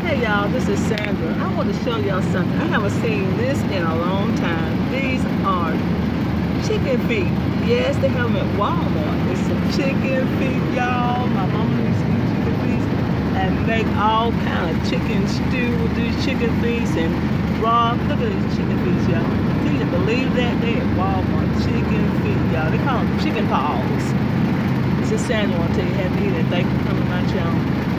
Hey y'all, this is Sandra. I want to show y'all something. I haven't seen this in a long time. These are chicken feet. Yes, they have them at Walmart. It's some chicken feet, y'all. My mama used to eat chicken feet and make all kind of chicken stew with these chicken feet and broth. Look at these chicken feet, y'all. Can you believe that? They at Walmart. Chicken feet, y'all. They call them chicken paws. This is Sandra. I want to tell you happy eating. Thank you for coming to my channel.